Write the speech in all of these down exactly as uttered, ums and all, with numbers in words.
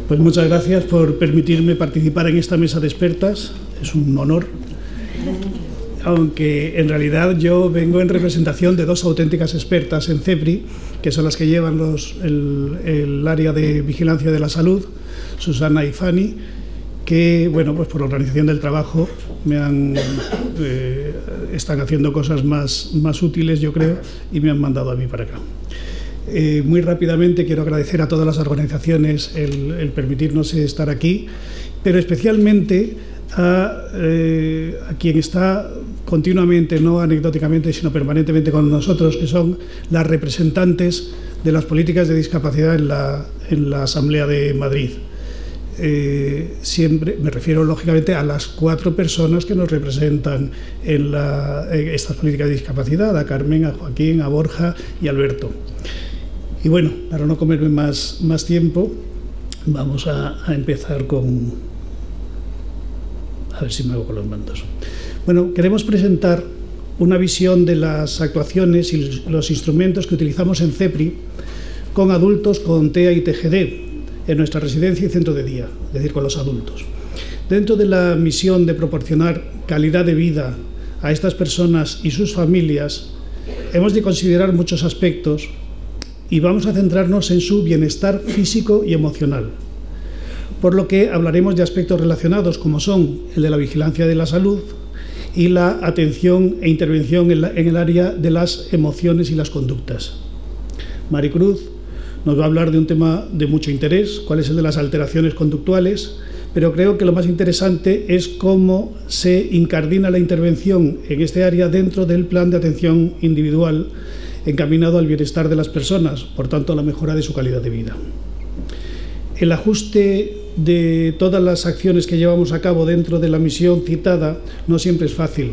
Pues muchas gracias por permitirme participar en esta mesa de expertas. Es un honor, aunque en realidad yo vengo en representación de dos auténticas expertas en CEPRI, que son las que llevan los, el, el área de vigilancia de la salud, Susana y Fanny, que, bueno, pues por la organización del trabajo me han, eh, están haciendo cosas más, más útiles, yo creo, y me han mandado a mí para acá. Eh, muy rápidamente quiero agradecer a todas las organizaciones el, el permitirnos estar aquí, pero especialmente a, eh, a quien está continuamente, no anecdóticamente, sino permanentemente con nosotros, que son las representantes de las políticas de discapacidad en la, en la Asamblea de Madrid. Eh, siempre me refiero lógicamente a las cuatro personas que nos representan en, la, en estas políticas de discapacidad, a Carmen, a Joaquín, a Borja y a Alberto. Y bueno, para no comerme más, más tiempo, vamos a, a empezar con... A ver si me hago con los mandos. Bueno, queremos presentar una visión de las actuaciones y los instrumentos que utilizamos en CEPRI con adultos con T E A y T G D en nuestra residencia y centro de día, es decir, con los adultos. Dentro de la misión de proporcionar calidad de vida a estas personas y sus familias, hemos de considerar muchos aspectos y vamos a centrarnos en su bienestar físico y emocional, por lo que hablaremos de aspectos relacionados como son el de la vigilancia de la salud y la atención e intervención en, la, en el área de las emociones y las conductas. Maricruz nos va a hablar de un tema de mucho interés, cuál es el de las alteraciones conductuales, pero creo que lo más interesante es cómo se incardina la intervención en este área dentro del plan de atención individual encaminado al bienestar de las personas, por tanto a la mejora de su calidad de vida. El ajuste de todas las acciones que llevamos a cabo dentro de la misión citada no siempre es fácil,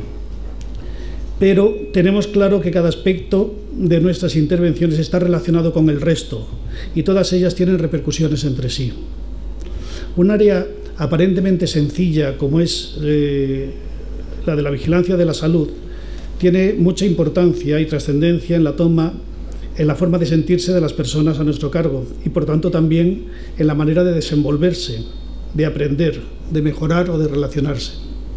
pero tenemos claro que cada aspecto de nuestras intervenciones está relacionado con el resto y todas ellas tienen repercusiones entre sí. Un área aparentemente sencilla como es eh, la de la vigilancia de la salud tiene mucha importancia y trascendencia en la toma, en la forma de sentirse de las personas a nuestro cargo y por tanto también en la manera de desenvolverse, de aprender, de mejorar o de relacionarse.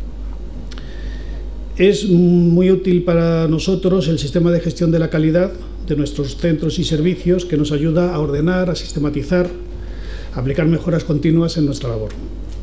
Es muy útil para nosotros el sistema de gestión de la calidad de nuestros centros y servicios que nos ayuda a ordenar, a sistematizar, a aplicar mejoras continuas en nuestra labor.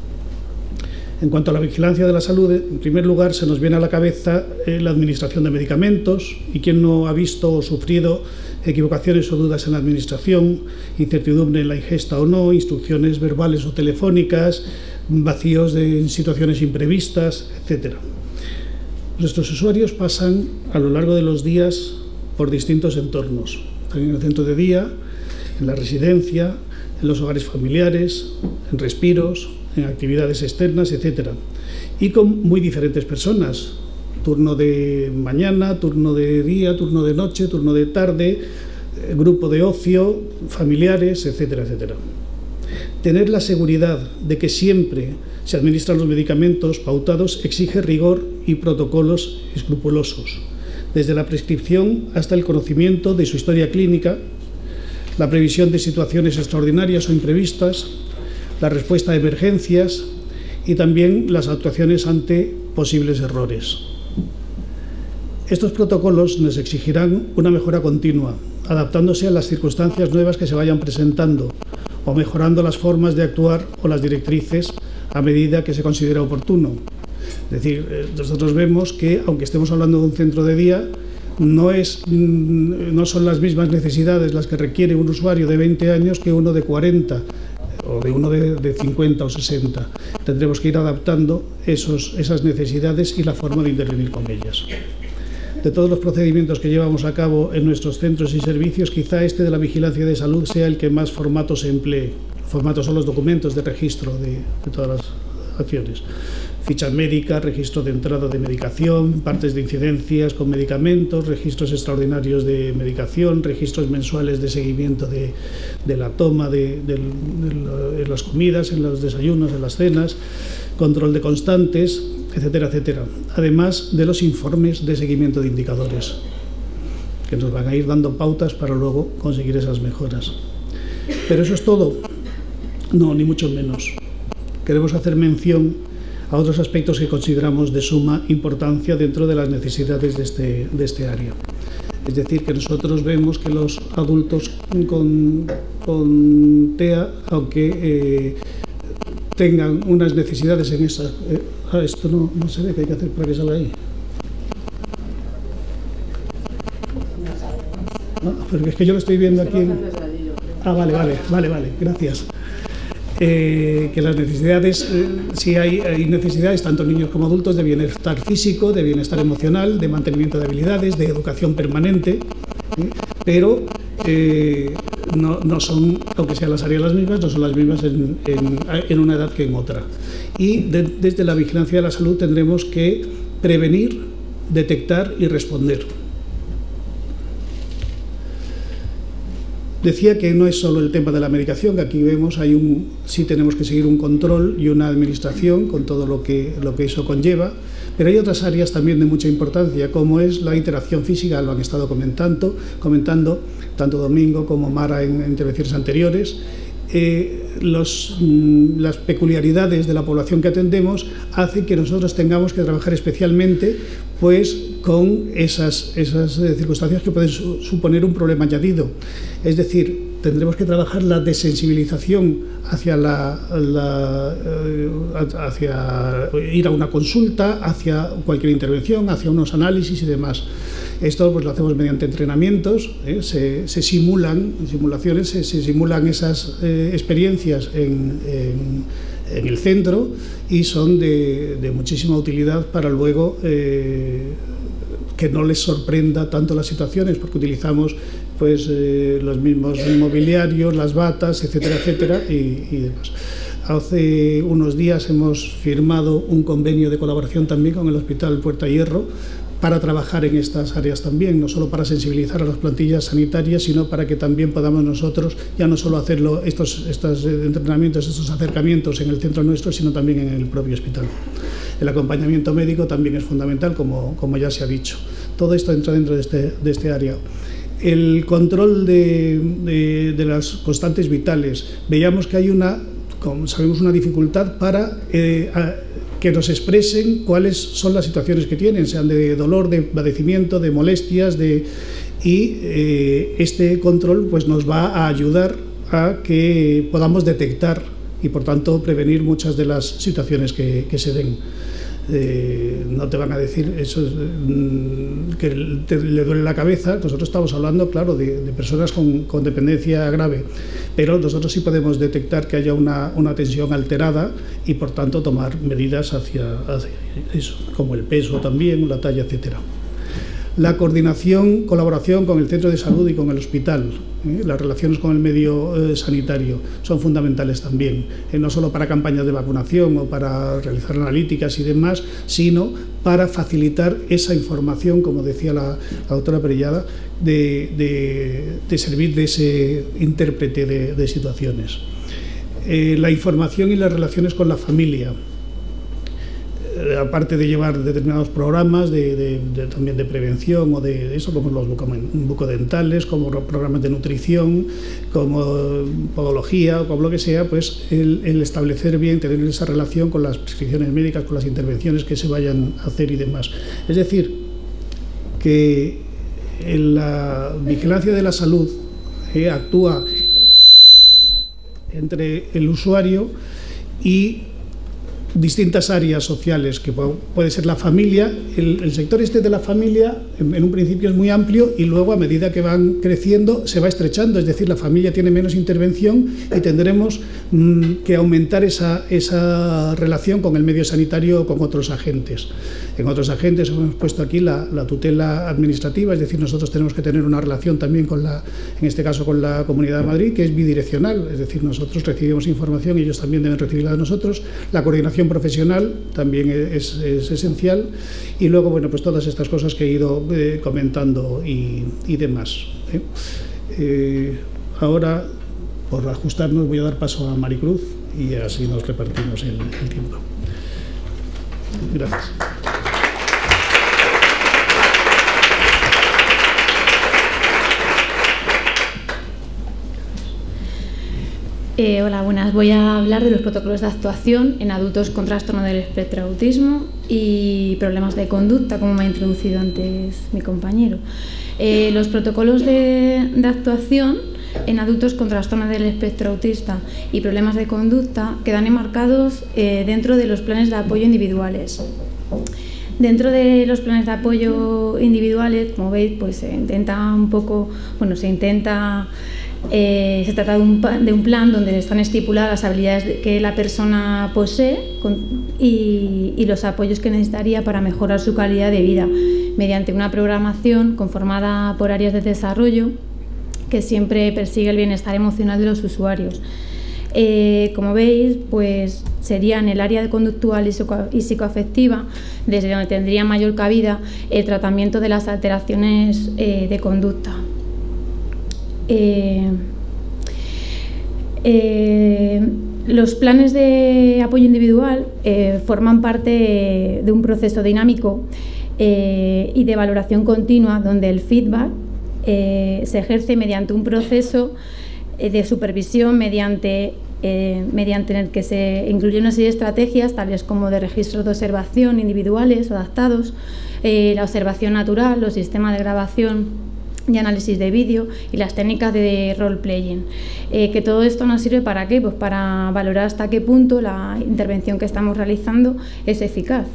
En cuanto a la vigilancia de la salud, en primer lugar se nos viene a la cabeza la administración de medicamentos y quien no ha visto o sufrido equivocaciones o dudas en la administración, incertidumbre en la ingesta o no, instrucciones verbales o telefónicas, vacíos de situaciones imprevistas, etcétera. Nuestros usuarios pasan a lo largo de los días por distintos entornos, en el centro de día, en la residencia, en los hogares familiares, en respiros, en actividades externas, etcétera. Y con muy diferentes personas, turno de mañana, turno de día, turno de noche, turno de tarde, grupo de ocio, familiares, etcétera, etcétera. Tener la seguridad de que siempre se administran los medicamentos pautados exige rigor y protocolos escrupulosos, desde la prescripción hasta el conocimiento de su historia clínica, la previsión de situaciones extraordinarias o imprevistas, la respuesta a emergencias y también las actuaciones ante posibles errores. Estos protocolos nos exigirán una mejora continua, adaptándose a las circunstancias nuevas que se vayan presentando o mejorando las formas de actuar o las directrices a medida que se considera oportuno. Es decir, nosotros vemos que, aunque estemos hablando de un centro de día, no, es, no son las mismas necesidades las que requiere un usuario de veinte años que uno de cuarenta o de uno de, de cincuenta o sesenta. Tendremos que ir adaptando esos, esas necesidades y la forma de intervenir con ellas. De todos los procedimientos que llevamos a cabo en nuestros centros y servicios, quizá este de la vigilancia de salud sea el que más formatos se emplee. Formatos son los documentos de registro de, de todas las acciones. Fichas médicas, registro de entrada de medicación, partes de incidencias con medicamentos, registros extraordinarios de medicación, registros mensuales de seguimiento de, de la toma de, de, de, de las comidas, en los desayunos, en las cenas, control de constantes, etcétera, etcétera. Además de los informes de seguimiento de indicadores, que nos van a ir dando pautas para luego conseguir esas mejoras. Pero eso es todo. No, ni mucho menos. Queremos hacer mención a otros aspectos que consideramos de suma importancia dentro de las necesidades de este, de este área. Es decir, que nosotros vemos que los adultos con, con T E A, aunque eh, tengan unas necesidades en esa... Eh, ah, esto no, no se ve, ¿qué hay que hacer para que salga ahí? Ah, porque es que yo lo estoy viendo aquí en... Ah, vale, vale, vale, vale, gracias. Eh, que las necesidades, eh, sí hay, hay necesidades, tanto niños como adultos, de bienestar físico, de bienestar emocional, de mantenimiento de habilidades, de educación permanente, ¿eh? pero eh, no, no son, aunque sean las áreas las mismas, no son las mismas en, en, en una edad que en otra. Y de, desde la vigilancia de la salud tendremos que prevenir, detectar y responder. Decía que no es solo el tema de la medicación, que aquí vemos, hay un, sí tenemos que seguir un control y una administración con todo lo que, lo que eso conlleva, pero hay otras áreas también de mucha importancia, como es la interacción física, lo han estado comentando, comentando tanto Domingo como Mara en intervenciones anteriores. Eh, los, mm, las peculiaridades de la población que atendemos hacen que nosotros tengamos que trabajar especialmente pues, con esas, esas eh, circunstancias que pueden su, suponer un problema añadido. Es decir, tendremos que trabajar la desensibilización hacia, la, la, eh, hacia ir a una consulta, hacia cualquier intervención, hacia unos análisis y demás. Esto pues, lo hacemos mediante entrenamientos, ¿eh? se, se simulan, simulaciones, se, se simulan esas eh, experiencias en, en, en el centro y son de, de muchísima utilidad para luego eh, que no les sorprenda tanto las situaciones, porque utilizamos pues, eh, los mismos mobiliarios, las batas, etcétera, etcétera, y, y demás. Hace unos días hemos firmado un convenio de colaboración también con el Hospital Puerta Hierro para trabajar en estas áreas también, no solo para sensibilizar a las plantillas sanitarias, sino para que también podamos nosotros ya no solo hacerlo estos, estos entrenamientos, estos acercamientos en el centro nuestro, sino también en el propio hospital. El acompañamiento médico también es fundamental, como, como ya se ha dicho. Todo esto entra dentro de este, de este área. El control de, de, de las constantes vitales. Veíamos que hay una, como sabemos, una dificultad para eh, a, que nos expresen cuáles son las situaciones que tienen, sean de dolor, de padecimiento, de molestias, de, y eh, este control pues, nos va a ayudar a que podamos detectar y por tanto prevenir muchas de las situaciones que, que se den. Eh, no te van a decir eso es, mm, que te, le duele la cabeza. Nosotros estamos hablando, claro, de, de personas con, con dependencia grave, pero nosotros sí podemos detectar que haya una, una tensión alterada y por tanto tomar medidas hacia, hacia eso, como el peso también, la talla, etcétera. La coordinación, colaboración con el centro de salud y con el hospital, ¿eh? Las relaciones con el medio eh, sanitario son fundamentales también, eh, no solo para campañas de vacunación o para realizar analíticas y demás, sino para facilitar esa información, como decía la, la doctora Perellada, de, de, de servir de ese intérprete de, de situaciones. Eh, la información y las relaciones con la familia. Aparte de llevar determinados programas de, de, de, también de prevención o de, de eso, como los bucodentales, como programas de nutrición, como podología o como lo que sea, pues el, el establecer bien, tener esa relación con las prescripciones médicas, con las intervenciones que se vayan a hacer y demás. Es decir, que en la vigilancia de la salud eh, actúa entre el usuario y distintas áreas sociales, que puede ser la familia. El, el sector este de la familia en, en un principio es muy amplio y luego a medida que van creciendo se va estrechando, es decir, la familia tiene menos intervención y tendremos mmm, que aumentar esa, esa relación con el medio sanitario o con otros agentes. En otros agentes hemos puesto aquí la, la tutela administrativa, es decir, nosotros tenemos que tener una relación también con la, en este caso con la Comunidad de Madrid, que es bidireccional, es decir, nosotros recibimos información y ellos también deben recibirla de nosotros. La coordinación profesional también es, es esencial y luego, bueno, pues todas estas cosas que he ido eh, comentando y, y demás. ¿eh? Eh, ahora, por ajustarnos, voy a dar paso a Maricruz y así nos repartimos el, el tiempo. Gracias. Eh, hola, buenas. Voy a hablar de los protocolos de actuación en adultos con trastorno del espectro autismo y problemas de conducta, como me ha introducido antes mi compañero. Eh, los protocolos de, de actuación en adultos con trastorno del espectro autista y problemas de conducta quedan enmarcados eh, dentro de los planes de apoyo individuales. Dentro de los planes de apoyo individuales, como veis, pues se intenta un poco, bueno, se intenta Eh, se trata de un, de un plan donde están estipuladas las habilidades que la persona posee con, y, y los apoyos que necesitaría para mejorar su calidad de vida mediante una programación conformada por áreas de desarrollo que siempre persigue el bienestar emocional de los usuarios. Eh, como veis, pues sería en el área conductual y, psico y psicoafectiva desde donde tendría mayor cabida el tratamiento de las alteraciones eh, de conducta. Eh, eh, los planes de apoyo individual eh, forman parte de un proceso dinámico eh, y de valoración continua donde el feedback eh, se ejerce mediante un proceso eh, de supervisión mediante, eh, mediante el que se incluye una serie de estrategias tales como de registros de observación individuales adaptados, eh, la observación natural, los sistemas de grabación y análisis de vídeo y las técnicas de role-playing. Eh, que todo esto nos sirve ¿para qué? Pues para valorar hasta qué punto la intervención que estamos realizando es eficaz.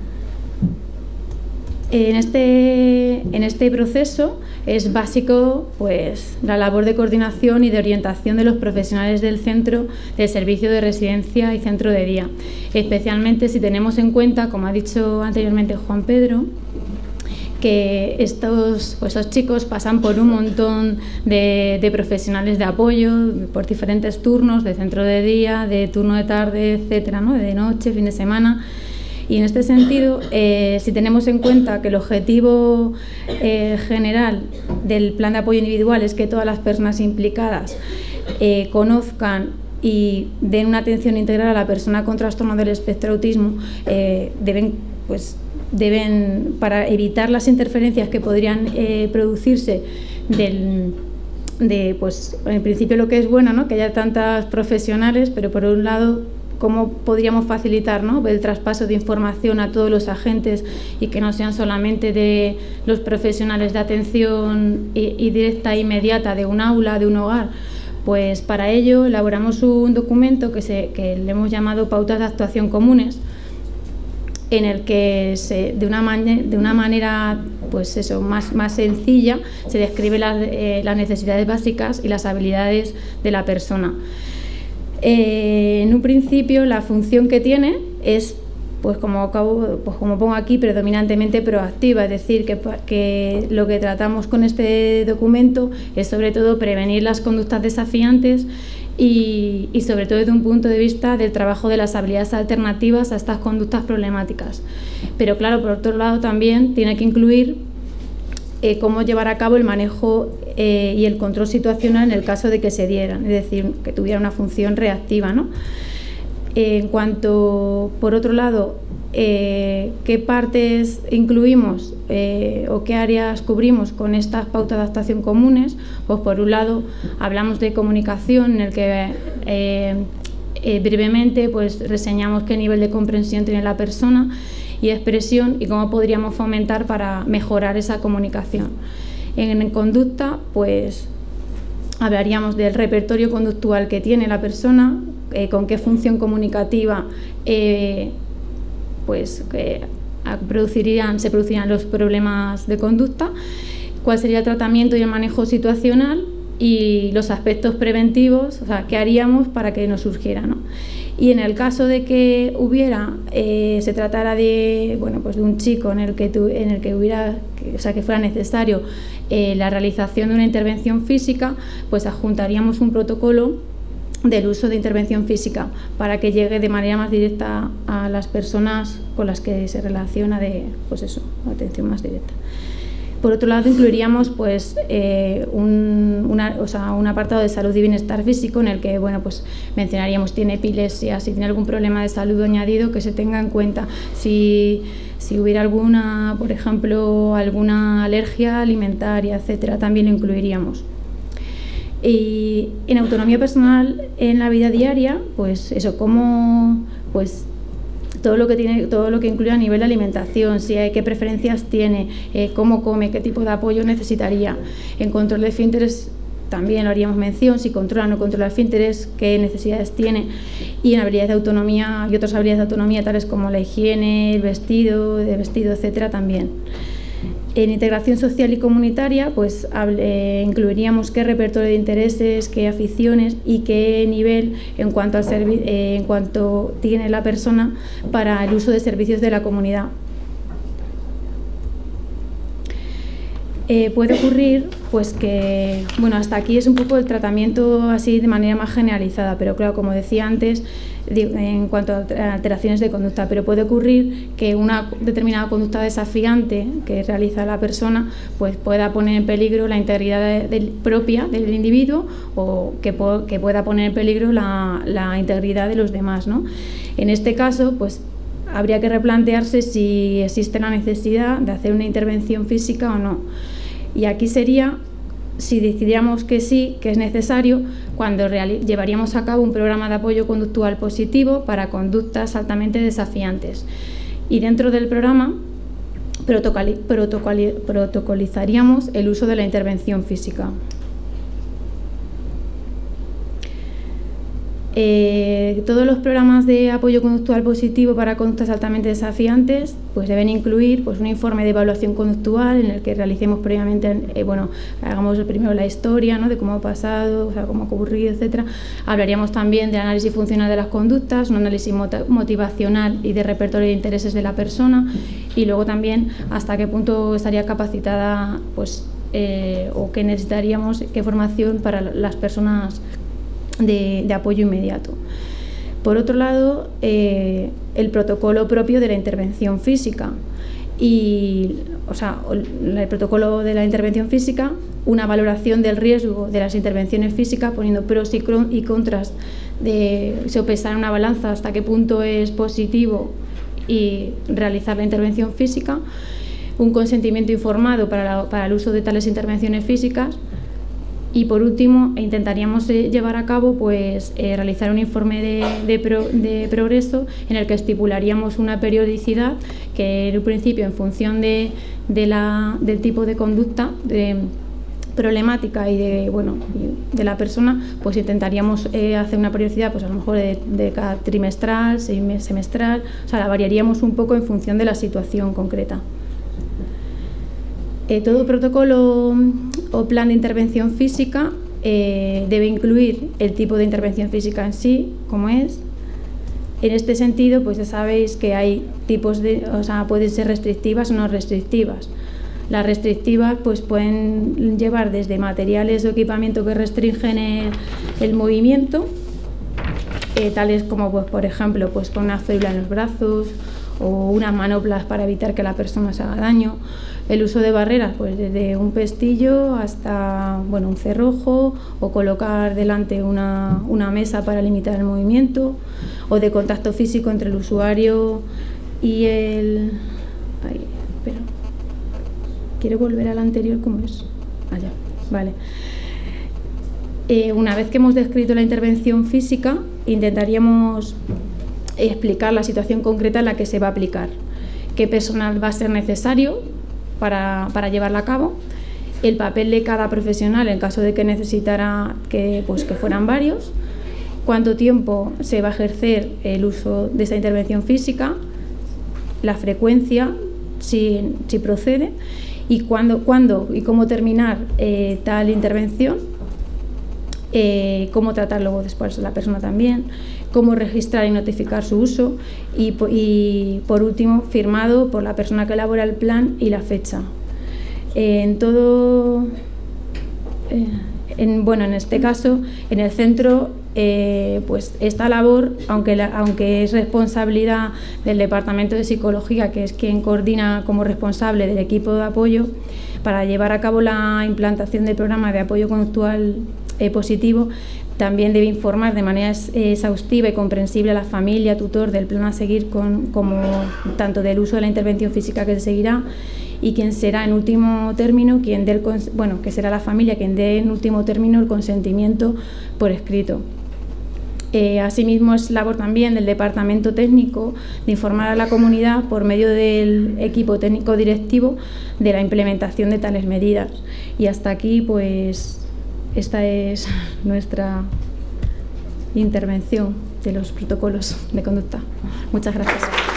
En este, en este proceso es básico pues, la labor de coordinación y de orientación de los profesionales del centro, del servicio de residencia y centro de día, especialmente si tenemos en cuenta, como ha dicho anteriormente Juan Pedro, que estos, pues, estos chicos pasan por un montón de, de profesionales de apoyo, por diferentes turnos, de centro de día, de turno de tarde, etcétera, ¿no? De noche, fin de semana. Y en este sentido, eh, si tenemos en cuenta que el objetivo eh, general del plan de apoyo individual es que todas las personas implicadas eh, conozcan y den una atención integral a la persona con trastorno del espectro autismo, eh, deben pues deben, para evitar las interferencias que podrían eh, producirse del, de, pues, en principio lo que es bueno, ¿no? Que haya tantas profesionales, pero por un lado, cómo podríamos facilitar, ¿no? El traspaso de información a todos los agentes y que no sean solamente de los profesionales de atención y, y directa e inmediata de un aula, de un hogar. Pues para ello elaboramos un documento que, se, que le hemos llamado Pautas de Actuación Comunes, en el que se, de, una de una manera pues eso, más, más sencilla se describe las, eh, las necesidades básicas y las habilidades de la persona. Eh, en un principio la función que tiene es, pues como, acabo, pues como pongo aquí, predominantemente proactiva, es decir, que, que lo que tratamos con este documento es sobre todo prevenir las conductas desafiantes Y, y sobre todo desde un punto de vista del trabajo de las habilidades alternativas a estas conductas problemáticas. Pero claro, por otro lado también tiene que incluir eh, cómo llevar a cabo el manejo eh, y el control situacional en el caso de que se dieran, es decir, que tuviera una función reactiva, ¿no? Eh, en cuanto, por otro lado, eh, qué partes incluimos eh, o qué áreas cubrimos con estas pautas de actuación comunes, pues por un lado hablamos de comunicación, en el que eh, eh, brevemente pues reseñamos qué nivel de comprensión tiene la persona y expresión y cómo podríamos fomentar para mejorar esa comunicación. En, en conducta, pues hablaríamos del repertorio conductual que tiene la persona, eh, con qué función comunicativa eh, pues, eh, producirían, se producirían los problemas de conducta, cuál sería el tratamiento y el manejo situacional y los aspectos preventivos, o sea, qué haríamos para que no surgiera, ¿no? Y en el caso de que hubiera, eh, se tratara de, bueno, pues de un chico en el que, tu, en el que hubiera, que, o sea, que fuera necesario eh, la realización de una intervención física, pues adjuntaríamos un protocolo del uso de intervención física para que llegue de manera más directa a las personas con las que se relaciona de, pues eso, atención más directa. Por otro lado, incluiríamos pues, eh, un, una, o sea, un apartado de salud y bienestar físico en el que bueno, pues, mencionaríamos si tiene epilepsia, si tiene algún problema de salud añadido que se tenga en cuenta, si, si hubiera alguna, por ejemplo, alguna alergia alimentaria, etcétera, también lo incluiríamos. Y en autonomía personal en la vida diaria, pues eso, cómo, pues todo lo que tiene, todo lo que incluye a nivel de alimentación, si hay, qué preferencias tiene, eh, cómo come, qué tipo de apoyo necesitaría. En control de esfínteres también lo haríamos mención, si controla o no controla esfínteres, qué necesidades tiene. Y en habilidades de autonomía y otras habilidades de autonomía, tales como la higiene, el vestido, de vestido, etcétera, también. En integración social y comunitaria, pues eh, incluiríamos qué repertorio de intereses, qué aficiones y qué nivel en cuanto, al eh, en cuanto tiene la persona para el uso de servicios de la comunidad. Eh, puede ocurrir pues que, bueno, hasta aquí es un poco el tratamiento así de manera más generalizada, pero claro, como decía antes, en cuanto a alteraciones de conducta, pero puede ocurrir que una determinada conducta desafiante que realiza la persona pues pueda poner en peligro la integridad de, de, propia del individuo o que, po que pueda poner en peligro la, la integridad de los demás, ¿no? En este caso, pues habría que replantearse si existe la necesidad de hacer una intervención física o no. Y aquí sería, si decidiéramos que sí, que es necesario, cuando llevaríamos a cabo un programa de apoyo conductual positivo para conductas altamente desafiantes. Y dentro del programa protocoli protocoli protocolizaríamos el uso de la intervención física. Eh, todos los programas de apoyo conductual positivo para conductas altamente desafiantes pues deben incluir pues, un informe de evaluación conductual en el que realicemos previamente, eh, bueno, hagamos primero la historia, ¿no?, de cómo ha pasado, o sea, cómo ha ocurrido, etcétera. Hablaríamos también de análisis funcional de las conductas, un análisis motivacional y de repertorio de intereses de la persona, y luego también hasta qué punto estaría capacitada pues, eh, o qué necesitaríamos, qué formación para las personas De, de apoyo inmediato. Por otro lado, eh, el protocolo propio de la intervención física y, o sea, el protocolo de la intervención física, una valoración del riesgo de las intervenciones físicas, poniendo pros y, y contras, de sopesar en una balanza hasta qué punto es positivo y realizar la intervención física, un consentimiento informado para, la, para el uso de tales intervenciones físicas. Y por último, intentaríamos eh, llevar a cabo, pues, eh, realizar un informe de, de, pro, de progreso en el que estipularíamos una periodicidad que en un principio, en función de, de la, del tipo de conducta de, problemática y de, bueno, de la persona, pues intentaríamos eh, hacer una periodicidad, pues a lo mejor de, de cada trimestral, semestral, o sea, la variaríamos un poco en función de la situación concreta. Eh, todo protocolo o plan de intervención física eh, debe incluir el tipo de intervención física en sí, como es. En este sentido, pues ya sabéis que hay tipos de, o sea, pueden ser restrictivas o no restrictivas. Las restrictivas pues pueden llevar desde materiales o equipamiento que restringen el, el movimiento, eh, tales como, pues, por ejemplo, pues con una férula en los brazos o unas manoplas para evitar que la persona se haga daño. El uso de barreras, pues desde un pestillo hasta, bueno, un cerrojo, o colocar delante una, una mesa para limitar el movimiento, o de contacto físico entre el usuario y el... Ay, espera. ¿Quiero volver al anterior? ¿Cómo es? Allá, vale. Eh, una vez que hemos descrito la intervención física, intentaríamos explicar la situación concreta en la que se va a aplicar, qué personal va a ser necesario para, para llevarla a cabo, el papel de cada profesional en caso de que necesitara que, pues, que fueran varios, cuánto tiempo se va a ejercer el uso de esa intervención física, la frecuencia, si, si procede, y cuándo, cuándo y cómo terminar eh, tal intervención, eh, cómo tratar luego después a la persona también, cómo registrar y notificar su uso y, y por último, firmado por la persona que elabora el plan y la fecha. Eh, en todo, eh, en, bueno, en este caso, en el centro, eh, pues esta labor, aunque, la, aunque es responsabilidad del Departamento de Psicología, que es quien coordina como responsable del equipo de apoyo, para llevar a cabo la implantación del programa de apoyo conductual eh, positivo, también debe informar de manera exhaustiva y comprensible a la familia, tutor, del plan a seguir, con, como tanto del uso de la intervención física que se seguirá y quien será en último término quien dé el, bueno, que será la familia quien dé en último término el consentimiento por escrito. Eh, asimismo, es labor también del Departamento Técnico de informar a la comunidad por medio del equipo técnico directivo de la implementación de tales medidas. Y hasta aquí, pues, esta es nuestra intervención de los protocolos de conducta. Muchas gracias.